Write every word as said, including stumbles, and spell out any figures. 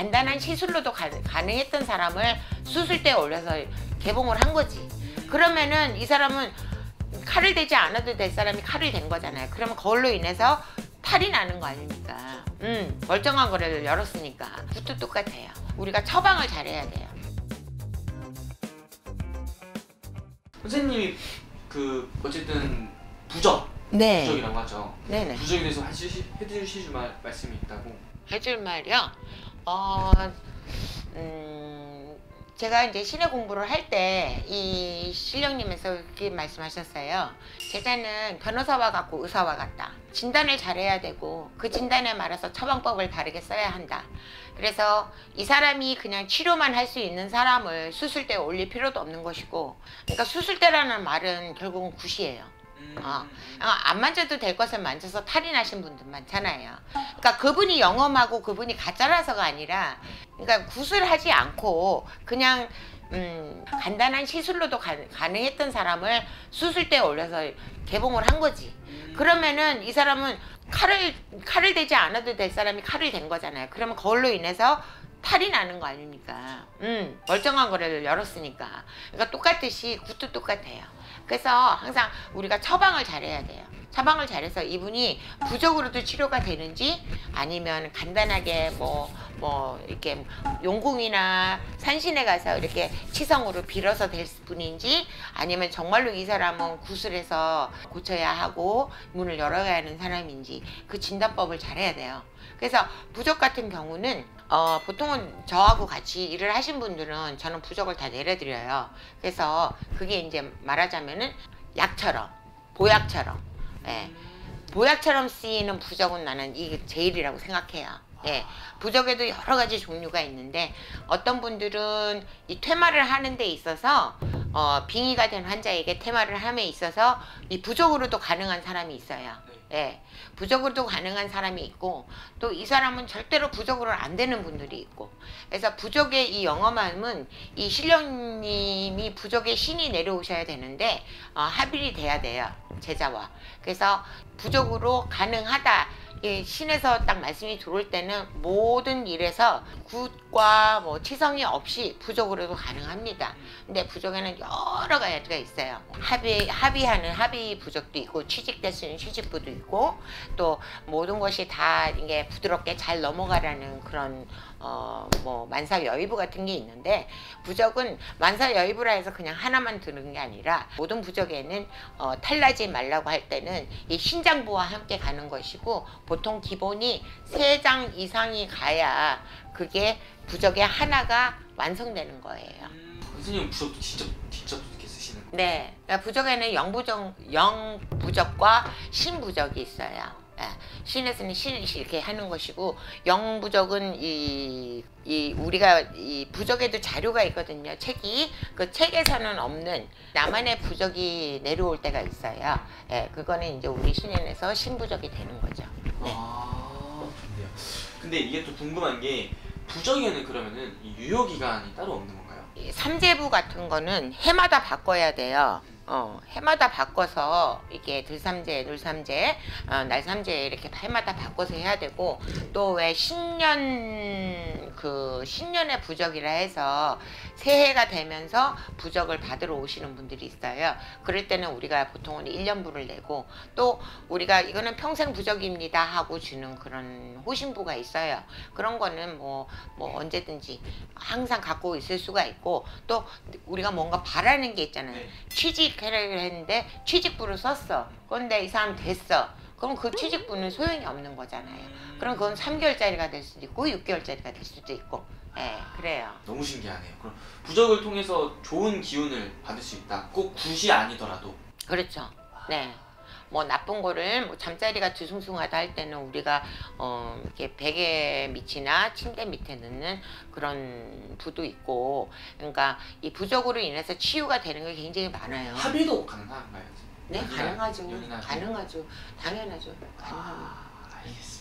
간단한 시술로도 가, 가능했던 사람을 수술대에 올려서 개봉을 한 거지. 그러면은 이 사람은 칼을 대지 않아도 될 사람이 칼을 댄 거잖아요. 그러면 그걸로 인해서 탈이 나는 거 아닙니까? 음, 멀쩡한 거를 열었으니까. 그것도 똑같아요. 우리가 처방을 잘해야 돼요. 선생님이 그 어쨌든 부적, 네. 부적이라고 하죠. 네네. 부적에 대해서 하시, 해주실 말, 말씀이 있다고. 해줄 말이요? 어, 음, 제가 이제 신의 공부를 할 때 이 신령님에서 이렇게 말씀하셨어요. 제자는 변호사와 같고 의사와 같다. 진단을 잘해야 되고 그 진단에 말아서 처방법을 바르게 써야 한다. 그래서 이 사람이 그냥 치료만 할 수 있는 사람을 수술대에 올릴 필요도 없는 것이고, 그러니까 수술대라는 말은 결국은 굿이에요. 어, 안 만져도 될 것을 만져서 탈이 나신 분들 많잖아요. 그러니까 그분이 영험하고 그분이 가짜라서가 아니라, 그러니까 굿을 하지 않고 그냥 음, 간단한 시술로도 가, 가능했던 사람을 수술대에 올려서 개봉을 한 거지. 그러면은 이 사람은 칼을 칼을 대지 않아도 될 사람이 칼을 댄 거잖아요. 그러면 그걸로 인해서 탈이 나는 거 아닙니까? 음, 멀쩡한 거를 열었으니까. 그러니까 똑같듯이 굿도 똑같아요. 그래서 항상 우리가 처방을 잘해야 돼요. 처방을 잘해서 이분이 부적으로도 치료가 되는지, 아니면 간단하게 뭐, 뭐 이렇게 용궁이나 산신에 가서 이렇게 치성으로 빌어서 될 분인지, 아니면 정말로 이 사람은 구슬해서 고쳐야 하고 문을 열어야 하는 사람인지, 그 진단법을 잘해야 돼요. 그래서 부적 같은 경우는 어, 보통은 저하고 같이 일을 하신 분들은 저는 부적을 다 내려드려요. 그래서 그게 이제 말하자면은 약처럼, 보약처럼, 예, 보약처럼 쓰이는 부적은 나는 이게 제일이라고 생각해요. 예, 부적에도 여러 가지 종류가 있는데, 어떤 분들은 이 퇴마를 하는 데 있어서 어, 빙의가 된 환자에게 퇴마를 함에 있어서 이 부적으로도 가능한 사람이 있어요. 예, 부적으로도 가능한 사람이 있고, 또 이 사람은 절대로 부적으로 안 되는 분들이 있고. 그래서 부적의 이 영험함은 이 신령님이 부적의 신이 내려오셔야 되는데 어, 합일이 돼야 돼요, 제자와. 그래서 부적으로 가능하다, 이 신에서 딱 말씀이 들어올 때는 모든 일에서 굿과 뭐 치성이 없이 부적으로도 가능합니다. 근데 부적에는 여러 가지가 있어요. 합의, 합의하는 합의 부적도 있고, 취직될 수 있는 취직부도 있고, 또 모든 것이 다 이게 부드럽게 잘 넘어가라는 그런 어 뭐 만사여의부 같은 게 있는데, 부적은 만사여의부라 해서 그냥 하나만 드는 게 아니라 모든 부적에는 어 탈나지 말라고 할 때는 이 신장부와 함께 가는 것이고, 보통 기본이 세 장 이상이 가야 그게 부적의 하나가 완성되는 거예요. 음, 선생님 부적도 직접 직접 이렇게 쓰시는 거예요? 네. 그러니까 부적에는 영부적, 영부적과 신부적이 있어요. 예, 신에서는 신을 이렇게 하는 것이고, 영부적은 이, 이 우리가 이 부적에도 자료가 있거든요. 책이. 그 책에서는 없는 나만의 부적이 내려올 때가 있어요. 예, 그거는 이제 우리 신인에서 신부적이 되는 거죠. 네. 아, 좋네요. 근데 이게 또 궁금한 게, 부적에는 그러면은 이 유효 기간이 따로 없는 건가요? 이 삼재부 같은 거는 해마다 바꿔야 돼요. 어, 해마다 바꿔서 이게 들삼재, 놀삼재, 어, 날삼재 이렇게 해마다 바꿔서 해야 되고, 또 왜 신년 그 신년의 부적이라 해서 새해가 되면서 부적을 받으러 오시는 분들이 있어요. 그럴 때는 우리가 보통은 일 년부를 내고, 또 우리가 이거는 평생 부적입니다 하고 주는 그런 호신부가 있어요. 그런 거는 뭐, 뭐 언제든지 항상 갖고 있을 수가 있고, 또 우리가 뭔가 바라는 게 있잖아요. 네. 취직회를 했는데 취직부를 썼어. 그런데 이 사람 됐어. 그럼 그 취직부는 소용이 없는 거잖아요. 그럼 그건 삼 개월짜리가 될 수도 있고 육 개월짜리가 될 수도 있고. 예, 그래요. 너무 신기하네요. 그럼 부적을 통해서 좋은 기운을 받을 수 있다. 꼭 굿이 아니더라도. 그렇죠. 네. 뭐 나쁜 거를 뭐 잠자리가 뒤숭숭하다 할 때는 우리가 어 이렇게 베개 밑이나 침대 밑에 넣는 그런 부도 있고, 그러니까 이 부적으로 인해서 치유가 되는 게 굉장히 많아요. 합의도 가능한가요? 네, 연이나, 가능하죠. 연이나 가능하죠. 당연하죠. 가능합니다. 아, 알겠습니다.